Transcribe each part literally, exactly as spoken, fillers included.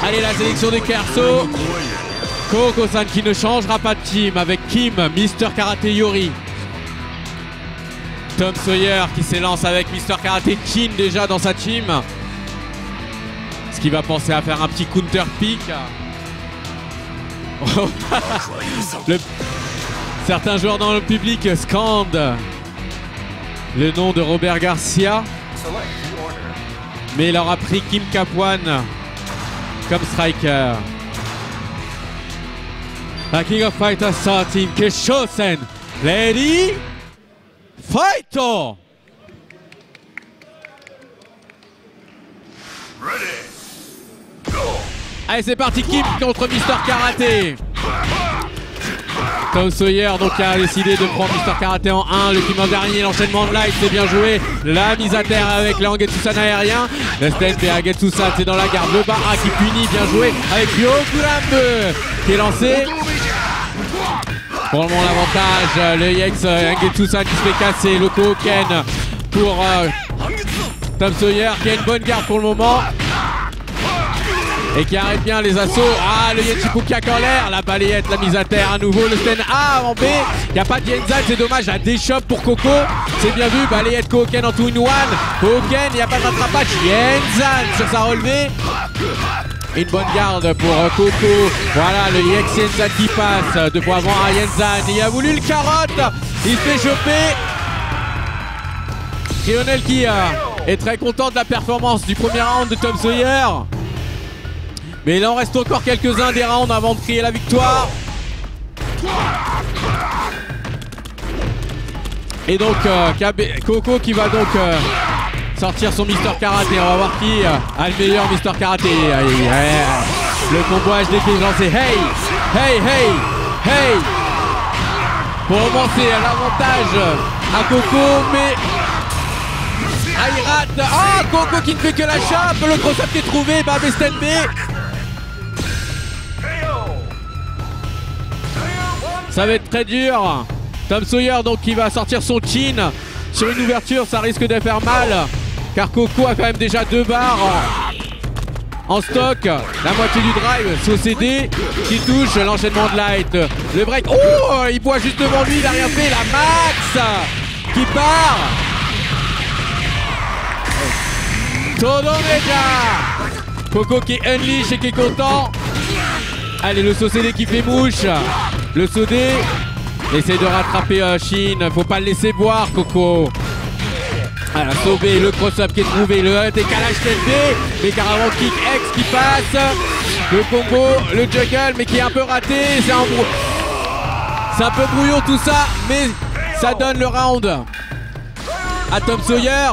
Allez, la sélection de Kerso. Koko-san qui ne changera pas de team avec Kim, Mister Karate Yori. Tom Sawyer qui s'élance avec Mister Karate Kin déjà dans sa team. Ce qui va penser à faire un petit counter pick. le... Certains joueurs dans le public scandent le nom de Robert Garcia. Mais il aura pris Kim Kapuan comme striker. La King of Fighters starting Keshosen. Lady Fight! Allez, c'est parti, Kim contre Mister Karaté. Tom Sawyer donc a décidé de prendre Mister Karaté en un. Le Kim en dernier, l'enchaînement de light, c'est bien joué. La mise à terre avec le Angetsusan aérien. Le stand et Angetsusan, c'est dans la garde. Le Bara qui punit, bien joué avec Yokurambe qui est lancé. Pour le moment, l'avantage, le Yex Angetsusan qui se fait casser. Le Koken pour euh, Tom Sawyer qui a une bonne garde pour le moment. Et qui arrête bien les assauts. Ah, le Yenchikukiak en l'air. La balayette, la mise à terre à nouveau. Le stand A en B. Il n'y a pas de Yenzan, c'est dommage. La déchop pour Coco. C'est bien vu. Balayette Koken en two in one. Koken, il n'y a pas de rattrapage. Yenzan sur sa relevée. Une bonne garde pour Coco. Voilà, le Yex Yenzan qui passe. Deux fois avant à Yenzan. Il a voulu le carotte. Il fait choper. Lionel qui euh, est très content de la performance du premier round de Tom Sawyer. Mais il en reste encore quelques-uns des rounds avant de crier la victoire. Et donc euh, Coco qui va donc euh, sortir son Mister Karaté. On va voir qui euh, a le meilleur Mister Karaté. Allez, ouais. Le combo H D qui est lancé. Hey, hey, hey, hey. Pour le moment c'est l'avantage à Coco, mais ah, il rate. Ah, Coco qui ne fait que la chape. Le cross-up qui est trouvé. Bah, Stand B. Ça va être très dur. Tom Sawyer donc qui va sortir son chin sur une ouverture, ça risque de faire mal car Coco a quand même déjà deux barres en stock. La moitié du drive, Socédé qui touche l'enchaînement de light. Le break, oh, il voit juste devant lui, il n'a rien fait. La Max qui part. Todomega. Coco qui unleash et qui est content. Allez, le Socédé qui fait mouche. Le Sodé essaie de rattraper euh, Shin. Faut pas le laisser boire, Coco. Ah, sauvé, le cross-up qui est trouvé. Le décalage T V. Mais Caravan kick X qui passe. Le combo, le juggle, mais qui est un peu raté. C'est un, brou... un peu brouillon tout ça. Mais ça donne le round à Tom Sawyer.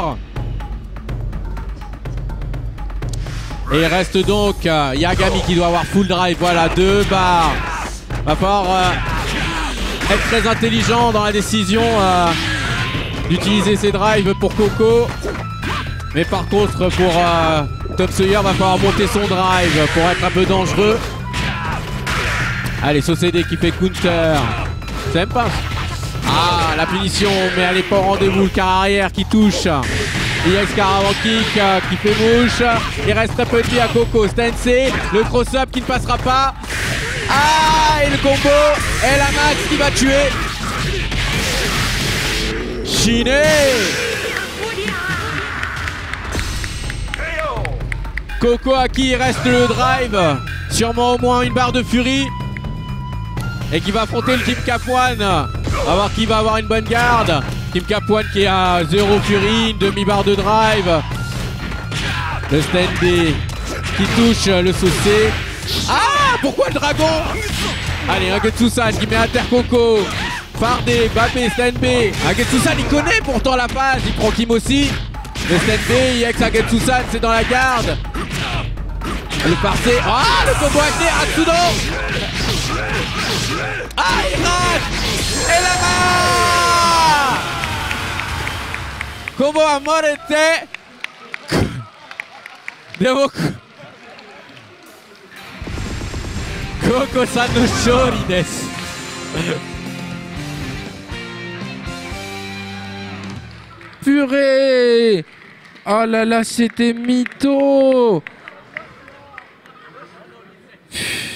Et il reste donc euh, Yagami qui doit avoir full drive. Voilà, deux barres. Va falloir euh, être très intelligent dans la décision euh, d'utiliser ses drives pour Coco. Mais par contre, pour euh, Tom Sawyer, va falloir monter son drive pour être un peu dangereux. Allez, Socédé qui fait counter. C'est même pas. Ah, la punition, mais elle n'est pas au rendez-vous. Le quart arrière qui touche. I X Caravan kick euh, qui fait mouche. Il reste très peu de vie à Coco. Stensei, le cross-up qui ne passera pas. Ah, et le combo. Et la Max qui va tuer Chiné. Coco à qui il reste le drive. Sûrement au moins une barre de furie. Et qui va affronter le Kim Kapuan. On va voir qui va avoir une bonne garde. Kim Kapuan qui a zéro furie, une demi-barre de drive. Le stand B qui touche le saucé. Ah, pourquoi le dragon? Allez, Angetsusan qui met à terre Coco. Fardé, Babé, stand B. Angetsusan il connaît pourtant la phase, il prend Kim aussi. Le stand B, I X Angetsusan, c'est dans la garde. Le parté. Ah, le combo acté, Atsudo. Ah, il rate. Et la main. Combo à Morete. Devo... Koko-san no shori desu. Purée. Oh là là, c'était mytho.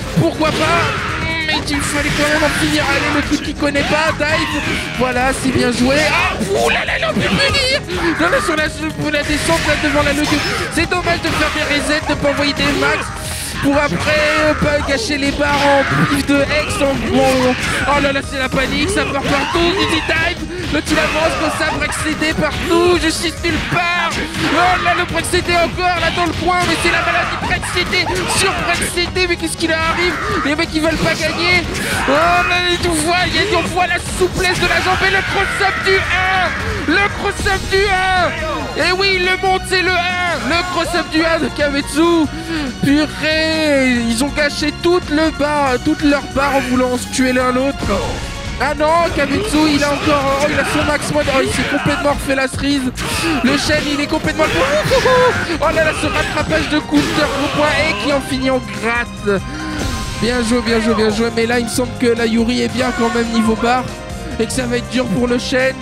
Pourquoi pas? Mais il fallait quand même en finir. Allez, le truc qu'il connaît pas, dive. Voilà, c'est bien joué. Ah, ouh là là, il a pu venir. Non, là, sur la, sur la descente, là, devant la logo. C'est dommage de faire des resets, de pas envoyer des max. Pour après euh, pas gâcher les barres en pif de Hex en bon. Oh là là, c'est la panique, ça part partout, Dizzy Dive. L'autre il avance comme ça, break C D partout, je suis nulle part. Oh là, le break C D encore là dans le coin, mais c'est la maladie break C D sur break C D, mais qu'est-ce qui leur arrive? Les mecs ils veulent pas gagner. Oh là, tu vois, il y a, on voit la souplesse de la jambe et le cross-up du un. Le cross-up du un. Et oui, le monte c'est le un. Le cross-up du un de Kametsu. Purée, ils ont gâché toute le bar, toute leur barre en voulant se tuer l'un l'autre. Ah non, Kametsu, il a encore, oh, il a son max mode, oh, il s'est complètement refait la cerise. Le Shen, il est complètement... Oh là là, ce rattrapage de counter au point et qui en finit en gratte. Bien joué, bien joué, bien joué. Mais là, il me semble que la Yuri est bien quand même niveau bar et que ça va être dur pour le Shen.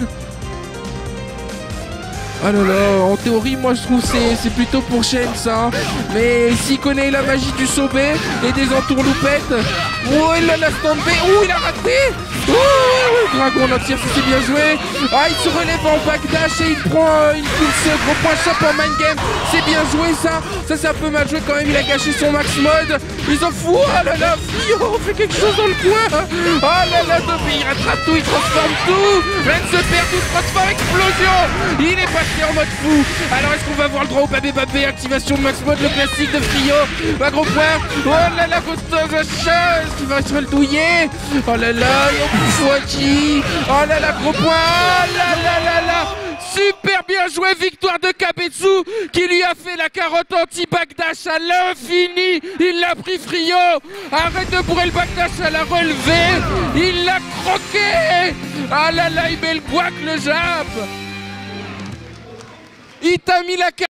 Ah là là, en théorie, moi je trouve c'est c'est plutôt pour Shen ça. Hein. Mais s'il connaît la magie du Sobé et des entourloupettes. Oh, il a la stand B. Oh, il a raté. Oh, Dragon entier, c'est bien joué. Ah, il se relève en backdash et il prend euh, une course gros point shop en mind game. C'est bien joué ça. Ça c'est un peu mal joué quand même. Il a gâché son max mode. Ils s'en foutent. Oh là là, Fio, fait quelque chose dans le coin. Oh là là, Dobby, il rattrape tout, il transforme tout. Ren se perd, tout transforme, explosion. Il est pas en mode fou. Alors est-ce qu'on va voir le droit au babé babé, activation de max mode, le classique de Frio, un gros point. Oh là là, costaud chat, est-ce qu'il va se le douiller? Oh là là, Yokufuaki. Oh là là, gros point. Oh là là là là. Super bien joué, victoire de Kametsu qui lui a fait la carotte anti-backdash à l'infini. Il l'a pris Frio. Arrête de bourrer le backdash à la relevée. Il l'a croqué. Ah là là, il met le guac le jab. Il t'a mis la carte.